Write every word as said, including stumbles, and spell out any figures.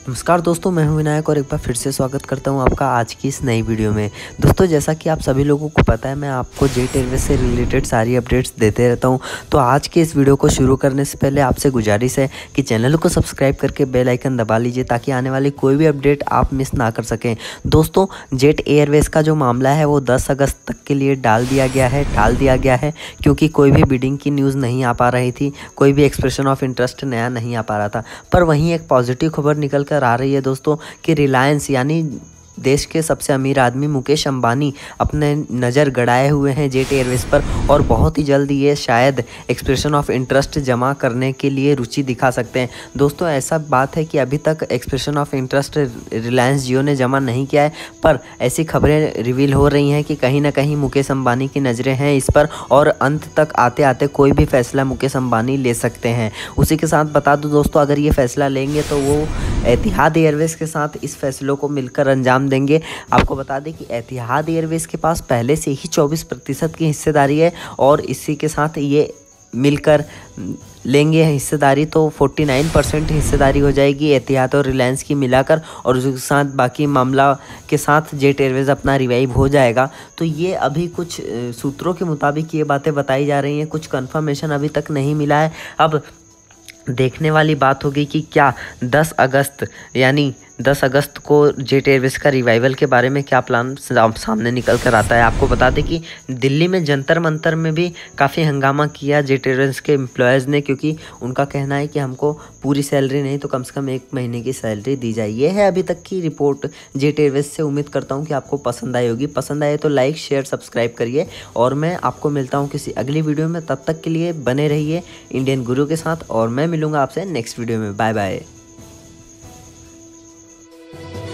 नमस्कार दोस्तों, मैं हूं विनायक और एक बार फिर से स्वागत करता हूं आपका आज की इस नई वीडियो में। दोस्तों, जैसा कि आप सभी लोगों को पता है, मैं आपको जेट एयरवेज से रिलेटेड सारी अपडेट्स देते रहता हूं। तो आज के इस वीडियो को शुरू करने से पहले आपसे गुजारिश है कि चैनल को सब्सक्राइब करके बेल आइकन दबा लीजिए ताकि आने वाली कोई भी अपडेट आप मिस ना कर सकें। दोस्तों, जेट एयरवेज का जो मामला है वो दस अगस्त तक के लिए डाल दिया गया है टाल दिया गया है क्योंकि कोई भी बिडिंग की न्यूज़ नहीं आ पा रही थी, कोई भी एक्सप्रेशन ऑफ इंटरेस्ट नया नहीं आ पा रहा था। पर वहीं एक पॉजिटिव खबर निकल कर आ रही है दोस्तों कि रिलायंस यानी देश के सबसे अमीर आदमी मुकेश अंबानी अपने नज़र गड़ाए हुए हैं जेट एयरवेज पर और बहुत ही जल्द ये शायद एक्सप्रेशन ऑफ इंटरेस्ट जमा करने के लिए रुचि दिखा सकते हैं। दोस्तों, ऐसा बात है कि अभी तक expression of interest Reliance Jio ने जमा नहीं किया है, पर ऐसी खबरें रिवील हो रही हैं कि कहीं ना कहीं मुकेश अंबानी की नज़रें हैं इस पर और अंत तक आते आते कोई भी फैसला मुकेश अंबानी ले सकते हैं। उसी के साथ बता दूं दोस्तों, अगर ये फैसला लेंगे तो वो एतिहाद एयरवेज के साथ इस फैसलों को मिलकर अंजाम देंगे। आपको बता दें कि एतिहाद एयरवेज के पास पहले से ही चौबीस प्रतिशत की हिस्सेदारी है और इसी के साथ ये मिलकर लेंगे हिस्सेदारी तो उनचास परसेंट हिस्सेदारी हो जाएगी एतिहाद और रिलायंस की मिलाकर, और उसके साथ बाकी मामला के साथ जेट एयरवेज अपना रिवाइव हो जाएगा। तो ये अभी कुछ सूत्रों के मुताबिक ये बातें बताई जा रही हैं, कुछ कंफर्मेशन अभी तक नहीं मिला है। अब देखने वाली बात होगी कि क्या दस अगस्त यानी दस अगस्त को जेट एयरवेज का रिवाइवल के बारे में क्या प्लान सामने निकल कर आता है। आपको बता दें कि दिल्ली में जंतर मंतर में भी काफ़ी हंगामा किया जेट एयरवेज के एम्प्लॉयज़ ने, क्योंकि उनका कहना है कि हमको पूरी सैलरी नहीं तो कम से कम एक महीने की सैलरी दी जाए। ये है अभी तक की रिपोर्ट जेट एयरवेज से। उम्मीद करता हूँ कि आपको पसंद आई होगी। पसंद आए तो लाइक शेयर सब्सक्राइब करिए और मैं आपको मिलता हूँ किसी अगली वीडियो में। तब तक के लिए बने रहिए इंडियन गुरु के साथ और मैं मिलूँगा आपसे नेक्स्ट वीडियो में। Bye bye.